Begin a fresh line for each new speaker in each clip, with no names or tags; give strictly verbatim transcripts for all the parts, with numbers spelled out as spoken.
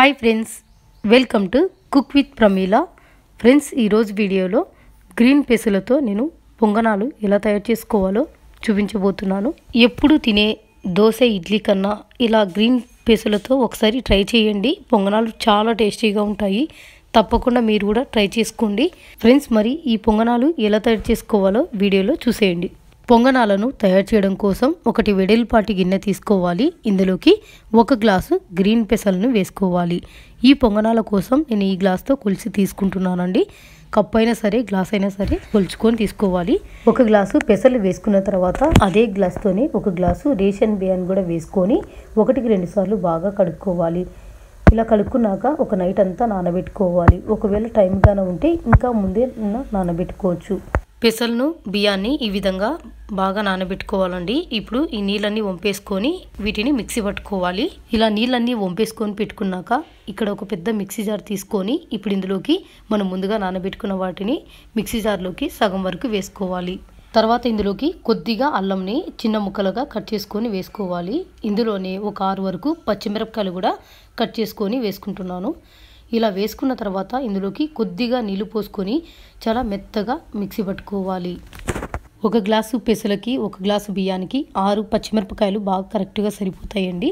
Hi friends, welcome to cook with Pramila. Friends, ఈరోజు వీడియోలో green పెసలతో నేను పొంగనాలు ఎలా తయారు చేసుకోవాలో చూపించబోతున్నాను. ఎప్పుడు తినే దోశ ఇడ్లీ కన్నా ఇలా గ్రీన్ పెసలతో ఒకసారి ట్రై చేయండి. పొంగనాలు చాలా టేస్టీగా ఉంటాయి. తప్పకుండా మీరు కూడా ట్రై చేసుకోండి. ఫ్రెండ్స్, మరి ఈ పొంగనాలు ఎలా తయారు చేసుకోవాలో వీడియోలో చూసేయండి. పొంగనాలను తయారు చేయడం కోసం ఒకటి వెడల్పాటి గిన్నె తీసుకోవాలి. ఇందులోకి ఒక గ్లాసు గ్రీన్ పెసలను వేసుకోవాలి. ఈ పొంగనాల కోసం నేను ఈ గ్లాస్తో కొలిచి తీసుకుంటున్నానండి. కప్ అయినా సరే, గ్లాస్ అయినా సరే కొలుచుకొని తీసుకోవాలి. ఒక గ్లాసు పెసలు వేసుకున్న తర్వాత అదే గ్లాస్తోనే ఒక గ్లాసు రేషన్ బియ్యాన్ని కూడా వేసుకొని ఒకటికి రెండు సార్లు బాగా కడుక్కోవాలి. ఇలా కడుక్కున్నాక ఒక నైట్ అంతా నానబెట్టుకోవాలి. ఒకవేళ టైం గానే ఉంటే ఇంకా ముందే నానబెట్టుకోవచ్చు. పెసలను బియ్యాన్ని ఈ విధంగా బాగా నానబెట్టుకోవాలండి. ఇప్పుడు ఈ నీళ్ళన్నీ వంపేసుకొని వీటిని మిక్సీ పట్టుకోవాలి. ఇలా నీళ్ళన్నీ వంపేసుకొని పెట్టుకున్నాక ఇక్కడ ఒక పెద్ద మిక్సీ జార్ తీసుకొని ఇప్పుడు ఇందులోకి మనం ముందుగా నానబెట్టుకున్న వాటిని మిక్సీ జార్లోకి సగం వరకు వేసుకోవాలి. తర్వాత ఇందులోకి కొద్దిగా అల్లంని చిన్న ముక్కలుగా కట్ చేసుకొని వేసుకోవాలి. ఇందులోనే ఒక ఆరు వరకు పచ్చిమిరపకాయలు కూడా కట్ చేసుకొని వేసుకుంటున్నాను. ఇలా వేసుకున్న తర్వాత ఇందులోకి కొద్దిగా నీళ్లు పోసుకొని చాలా మెత్తగా మిక్సీ పట్టుకోవాలి. ఒక గ్లాసు పెసలకి ఒక గ్లాసు బియ్యానికి ఆరు పచ్చిమిరపకాయలు బాగా కరెక్ట్గా సరిపోతాయండి.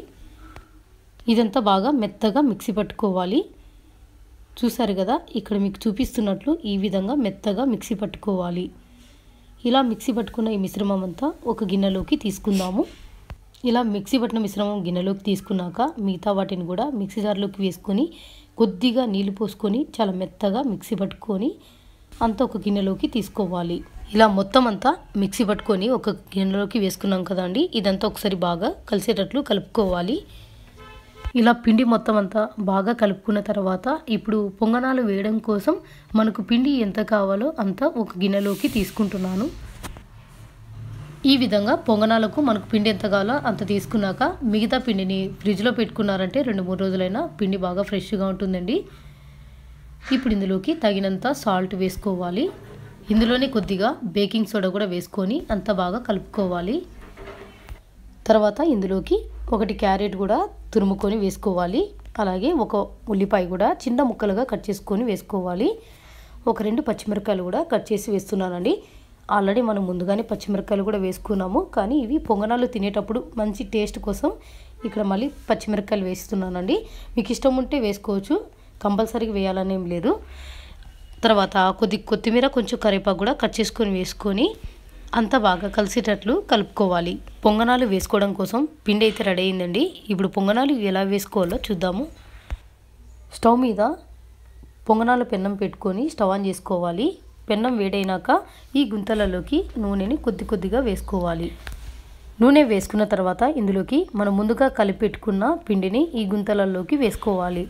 ఇదంతా బాగా మెత్తగా మిక్సీ పట్టుకోవాలి. చూసారు కదా, ఇక్కడ మీకు చూపిస్తున్నట్లు ఈ విధంగా మెత్తగా మిక్సీ పట్టుకోవాలి. ఇలా మిక్సీ పట్టుకున్న ఈ మిశ్రమం అంతా ఒక గిన్నెలోకి తీసుకుందాము. ఇలా మిక్సీ పట్టిన మిశ్రమం గిన్నెలోకి తీసుకున్నాక మిగతా వాటిని కూడా మిక్సీ జార్లోకి వేసుకొని కొద్దిగా నీళ్లు పోసుకొని చాలా మెత్తగా మిక్సీ పట్టుకొని అంతా ఒక గిన్నెలోకి తీసుకోవాలి. ఇలా మొత్తం అంతా మిక్సీ పట్టుకొని ఒక గిన్నెలోకి వేసుకున్నాం కదండి. ఇదంతా ఒకసారి బాగా కలిసేటట్లు కలుపుకోవాలి. ఇలా పిండి మొత్తం అంతా బాగా కలుపుకున్న తర్వాత ఇప్పుడు పొంగనాలు వేయడం కోసం మనకు పిండి ఎంత కావాలో అంత ఒక గిన్నెలోకి తీసుకుంటున్నాను. ఈ విధంగా పొంగనాలకు మనకు పిండి ఎంత కావాలో అంత తీసుకున్నాక మిగతా పిండిని ఫ్రిడ్జ్లో పెట్టుకున్నారంటే రెండు మూడు రోజులైనా పిండి బాగా ఫ్రెష్గా ఉంటుందండి. ఇప్పుడు ఇందులోకి తగినంత సాల్ట్ వేసుకోవాలి. ఇందులోనే కొద్దిగా బేకింగ్ సోడా కూడా వేసుకొని అంత బాగా కలుపుకోవాలి. తర్వాత ఇందులోకి ఒకటి క్యారెట్ కూడా తురుముకొని వేసుకోవాలి. అలాగే ఒక ఉల్లిపాయ కూడా చిన్న ముక్కలుగా కట్ చేసుకొని వేసుకోవాలి. ఒక రెండు పచ్చిమిరపకాయలు కూడా కట్ చేసి వేస్తున్నానండి. ఆల్రెడీ మనం ముందుగానే పచ్చిమిరపకాయలు కూడా వేసుకున్నాము, కానీ ఇవి పొంగనాలు తినేటప్పుడు మంచి టేస్ట్ కోసం ఇక్కడ మళ్ళీ పచ్చిమిరపకాయలు వేస్తున్నానండి. మీకు ఇష్టం ఉంటే వేసుకోవచ్చు, కంపల్సరీగా వేయాలని ఏం లేదు. తర్వాత కొద్ది కొత్తిమీర కొంచెం కరివేపాకు కూడా కట్ చేసుకొని వేసుకొని అంతా బాగా కలిసేటట్లు కలుపుకోవాలి. పొంగనాలు వేసుకోవడం కోసం పిండి అయితే రెడీ అయిందండి. ఇప్పుడు పొంగనాలు ఎలా వేసుకోవాలో చూద్దాము. స్టవ్ మీద పొంగనాలు పెన్నం పెట్టుకొని స్టవ్ ఆన్ చేసుకోవాలి. పెన్నం వేడైనాక ఈ గుంతలలోకి నూనెని కొద్ది కొద్దిగా వేసుకోవాలి. నూనె వేసుకున్న తర్వాత ఇందులోకి మనం ముందుగా కలిపెట్టుకున్న పిండిని ఈ గుంతలలోకి వేసుకోవాలి.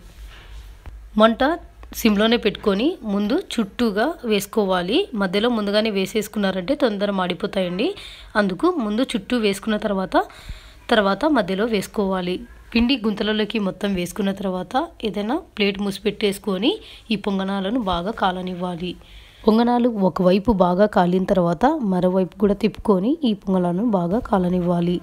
మంట సిమ్లోనే పెట్టుకొని ముందు చుట్టూగా వేసుకోవాలి. మధ్యలో ముందుగానే వేసేసుకున్నారంటే తొందర మాడిపోతాయండి. అందుకు ముందు చుట్టూ వేసుకున్న తర్వాత తర్వాత మధ్యలో వేసుకోవాలి. పిండి గుంతలలోకి మొత్తం వేసుకున్న తర్వాత ఏదైనా ప్లేట్ మూసి పెట్టేసుకొని ఈ పొంగనాలను బాగా కాలనివ్వాలి. పొంగనాలు ఒకవైపు బాగా కాలిన తర్వాత మరోవైపు కూడా తిప్పుకొని ఈ పొంగనాలను బాగా కాలనివ్వాలి.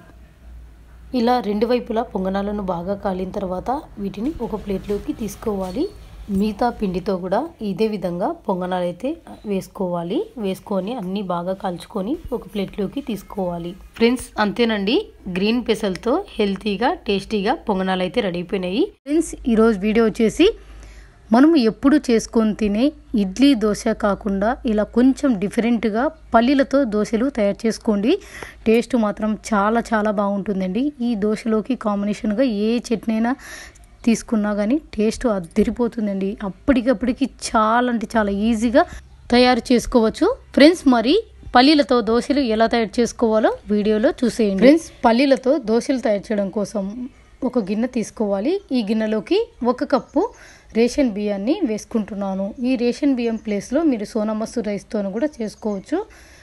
ఇలా రెండు వైపులా పొంగనాలను బాగా కాలిన తర్వాత వీటిని ఒక ప్లేట్లోకి తీసుకోవాలి. మిగతా పిండితో కూడా ఇదే విధంగా పొంగనాలు అయితే వేసుకోవాలి. వేసుకొని అన్నీ బాగా కాల్చుకొని ఒక ప్లేట్లోకి తీసుకోవాలి. ఫ్రెండ్స్, అంతేనండి, గ్రీన్ పెసలతో హెల్తీగా టేస్టీగా పొంగనాలు అయితే రెడీ అయిపోయినాయి. ఫ్రెండ్స్, ఈరోజు వీడియో వచ్చేసి మనము ఎప్పుడు చేసుకొని తినే ఇడ్లీ దోశ కాకుండా ఇలా కొంచెం డిఫరెంట్గా పల్లీలతో దోశలు తయారు చేసుకోండి. టేస్ట్ మాత్రం చాలా చాలా బాగుంటుందండి. ఈ దోశలోకి కాంబినేషన్గా ఏ చట్నీ అయినా తీసుకున్నా కానీ టేస్ట్ అదిరిపోతుందండి. అప్పటికప్పటికి చాలా అంటే చాలా ఈజీగా తయారు చేసుకోవచ్చు. ఫ్రెండ్స్, మరి పల్లీలతో దోశలు ఎలా తయారు చేసుకోవాలో వీడియోలో చూసేయండి. ఫ్రెండ్స్, పల్లీలతో దోశలు తయారు చేయడం కోసం ఒక గిన్నె తీసుకోవాలి. ఈ గిన్నెలోకి ఒక కప్పు రేషన్ బియ్యాన్ని వేసుకుంటున్నాను. ఈ రేషన్ బియ్యం ప్లేస్లో మీరు సోనా మసూర్ రైస్తో కూడా చేసుకోవచ్చు.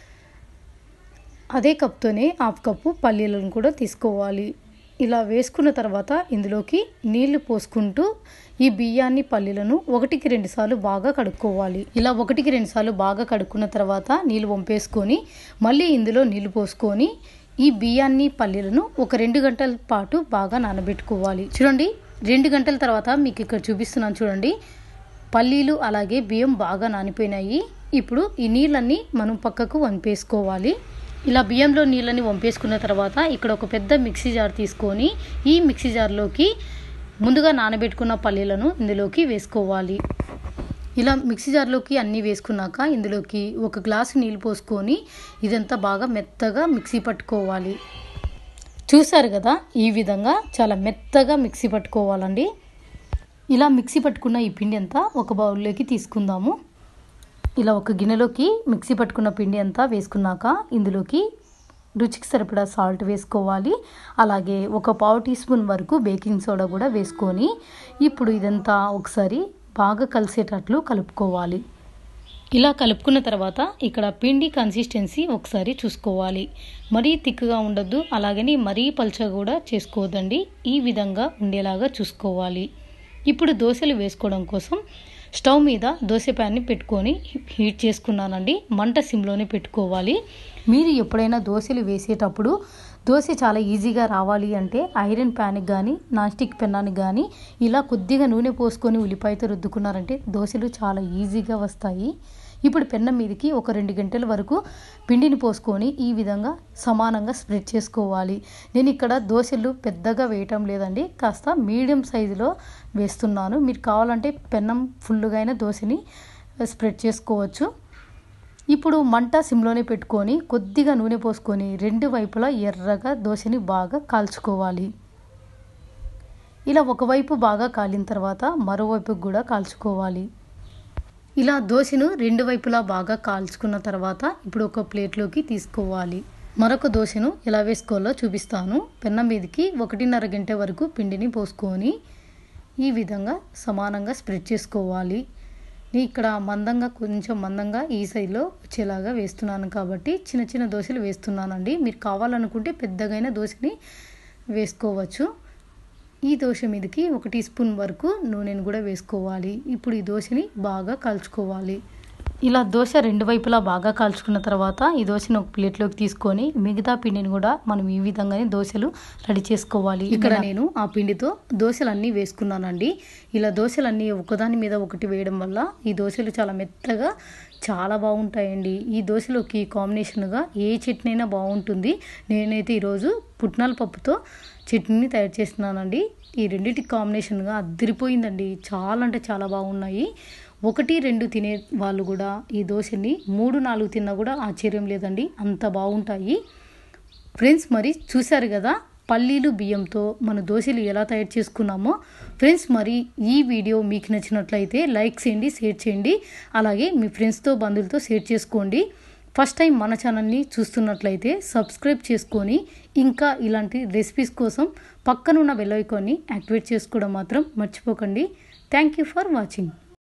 అదే కప్తోనే హాఫ్ కప్పు పల్లీలను కూడా తీసుకోవాలి. ఇలా వేసుకున్న తర్వాత ఇందులోకి నీళ్లు పోసుకుంటూ ఈ బియ్యాన్ని పల్లీలను ఒకటికి రెండు సార్లు బాగా కడుక్కోవాలి. ఇలా ఒకటికి రెండు సార్లు బాగా కడుక్కున్న తర్వాత నీళ్ళు వంపేసుకొని మళ్ళీ ఇందులో నీళ్లు పోసుకొని ఈ బియ్యాన్ని పల్లీలను ఒక రెండు గంటల పాటు బాగా నానబెట్టుకోవాలి. చూడండి, రెండు గంటల తర్వాత మీకు ఇక్కడ చూపిస్తున్నాను చూడండి. పల్లీలు అలాగే బియ్యం బాగా నానిపోయినాయి. ఇప్పుడు ఈ నీళ్ళన్నీ మనం పక్కకు వంపేసుకోవాలి. ఇలా బియ్యంలో నీళ్ళని వంపేసుకున్న తర్వాత ఇక్కడ ఒక పెద్ద మిక్సీ జార్ తీసుకొని ఈ మిక్సీ జార్లోకి ముందుగా నానబెట్టుకున్న పల్లీలను ఇందులోకి వేసుకోవాలి. ఇలా మిక్సీ జార్లోకి అన్నీ వేసుకున్నాక ఇందులోకి ఒక గ్లాసు నీళ్ళు పోసుకొని ఇదంతా బాగా మెత్తగా మిక్సీ పట్టుకోవాలి. చూసారు కదా, ఈ విధంగా చాలా మెత్తగా మిక్సీ పట్టుకోవాలండి. ఇలా మిక్సీ పట్టుకున్న ఈ పిండి అంతా ఒక బౌల్లోకి తీసుకుందాము. ఇలా ఒక గిన్నెలోకి మిక్సీ పట్టుకున్న పిండి అంతా వేసుకున్నాక ఇందులోకి రుచికి సరిపడా సాల్ట్ వేసుకోవాలి. అలాగే ఒక పావు టీ స్పూన్ వరకు బేకింగ్ సోడా కూడా వేసుకొని ఇప్పుడు ఇదంతా ఒకసారి బాగా కలిసేటట్లు కలుపుకోవాలి. ఇలా కలుపుకున్న తర్వాత ఇక్కడ పిండి కన్సిస్టెన్సీ ఒకసారి చూసుకోవాలి. మరీ తిక్కుగా ఉండొద్దు, అలాగని మరీ పల్చగా కూడా చేసుకోవద్దండి. ఈ విధంగా ఉండేలాగా చూసుకోవాలి. ఇప్పుడు దోశలు వేసుకోవడం కోసం స్టవ్ మీద దోశ ప్యాన్ని పెట్టుకొని హీట్ చేసుకున్నానండి. మంట సిమ్లోనే పెట్టుకోవాలి. మీరు ఎప్పుడైనా దోశలు వేసేటప్పుడు దోశ చాలా ఈజీగా రావాలి అంటే ఐరన్ ప్యాన్కి కానీ నాన్ స్టిక్ పెన్నానికి కానీ ఇలా కొద్దిగా నూనె పోసుకొని ఉల్లిపాయతో రుద్దుకున్నారంటే దోశలు చాలా ఈజీగా వస్తాయి. ఇప్పుడు పెన్నం మీదకి ఒక రెండు గంటల వరకు పిండిని పోసుకొని ఈ విధంగా సమానంగా స్ప్రెడ్ చేసుకోవాలి. నేను ఇక్కడ దోశలు పెద్దగా వేయటం లేదండి, కాస్త మీడియం సైజులో వేస్తున్నాను. మీరు కావాలంటే పెన్నం ఫుల్గా అయినా దోశని స్ప్రెడ్ చేసుకోవచ్చు. ఇప్పుడు మంట సిమ్లోనే పెట్టుకొని కొద్దిగా నూనె పోసుకొని రెండు వైపులా ఎర్రగా దోశని బాగా కాల్చుకోవాలి. ఇలా ఒకవైపు బాగా కాలిన తర్వాత మరోవైపుకు కూడా కాల్చుకోవాలి. ఇలా దోశను రెండు వైపులా బాగా కాల్చుకున్న తర్వాత ఇప్పుడు ఒక ప్లేట్లోకి తీసుకోవాలి. మరొక దోశను ఎలా వేసుకోవాలో చూపిస్తాను. పెన్నం మీదకి ఒకటిన్నర గంట వరకు పిండిని పోసుకొని ఈ విధంగా సమానంగా స్ప్రెడ్ చేసుకోవాలి. నేను ఇక్కడ మందంగా కొంచెం మందంగా ఈ సైడ్లో వచ్చేలాగా వేస్తున్నాను కాబట్టి చిన్న చిన్న దోశలు వేస్తున్నానండి. మీరు కావాలనుకుంటే పెద్దగైన దోశని వేసుకోవచ్చు. ఈ దోశ మీదకి ఒక టీ స్పూన్ వరకు నూనెను కూడా వేసుకోవాలి. ఇప్పుడు ఈ దోశని బాగా కాల్చుకోవాలి. ఇలా దోశ రెండు వైపులా బాగా కాల్చుకున్న తర్వాత ఈ దోశను ఒక ప్లేట్లోకి తీసుకొని మిగతా పిండిని కూడా మనం ఈ విధంగానే దోశలు రెడీ చేసుకోవాలి. ఇక్కడ నేను ఆ పిండితో దోశలన్నీ వేసుకున్నానండి. ఇలా దోశలన్నీ ఒకదాని మీద ఒకటి వేయడం వల్ల ఈ దోశలు చాలా మెత్తగా చాలా బాగుంటాయండి. ఈ దోశలోకి కాంబినేషన్గా ఏ చట్నీ అయినా బాగుంటుంది. నేనైతే ఈరోజు పుట్నాల పప్పుతో చట్నీని తయారు చేస్తున్నానండి. ఈ రెండింటికి కాంబినేషన్గా అదిరిపోయిందండి. చాలా అంటే చాలా బాగున్నాయి. ఒకటి రెండు తినే వాళ్ళు కూడా ఈ దోశని మూడు నాలుగు తిన్నా కూడా ఆశ్చర్యం లేదండి, అంత బాగుంటాయి. ఫ్రెండ్స్, మరి చూశారు కదా పల్లీలు బియ్యంతో మన దోశలు ఎలా తయారు చేసుకున్నామో. ఫ్రెండ్స్, మరి ఈ వీడియో మీకు నచ్చినట్లయితే లైక్ చేయండి, షేర్ చేయండి. అలాగే మీ ఫ్రెండ్స్తో బంధువులతో షేర్ చేసుకోండి. ఫస్ట్ టైం మన ఛానల్ని చూస్తున్నట్లయితే సబ్స్క్రైబ్ చేసుకొని ఇంకా ఇలాంటి రెసిపీస్ కోసం పక్కనున్న బెల్ ఐకాన్ని యాక్టివేట్ చేసుకోవడం మాత్రం మర్చిపోకండి. Thank you for watching.